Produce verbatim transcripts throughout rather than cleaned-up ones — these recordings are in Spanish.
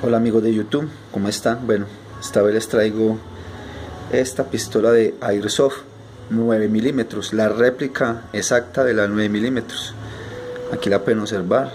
Hola amigos de YouTube, ¿cómo están? Bueno, esta vez les traigo esta pistola de Airsoft nueve milímetros, la réplica exacta de la nueve milímetros. Aquí la pueden observar.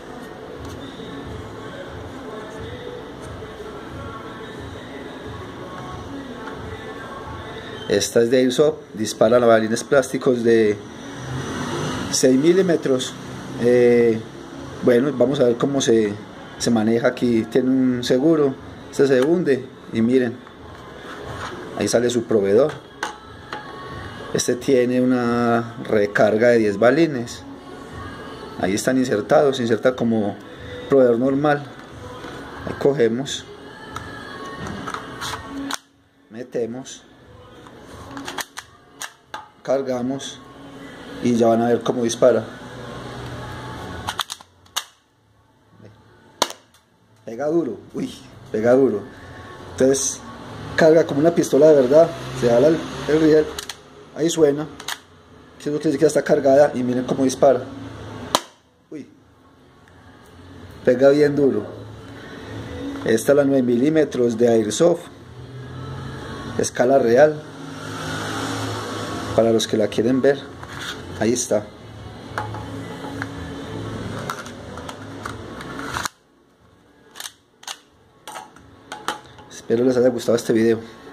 Esta es de Airsoft, dispara balines plásticos de seis milímetros. Eh, bueno, vamos a ver cómo se, se maneja. Aquí tiene un seguro, este se hunde y miren, ahí sale su proveedor. Este tiene una recarga de diez balines, ahí están insertados, se inserta como proveedor normal. Ahí cogemos, metemos, cargamos y ya van a ver cómo dispara. Pega duro, uy, pega duro. Entonces carga como una pistola de verdad, se da el, el riel, ahí suena, que es lo que dice que ya está cargada, y miren cómo dispara. Uy, pega bien duro. Esta es la nueve milímetros de Airsoft, escala real, para los que la quieren ver, ahí está. Espero les haya gustado este video.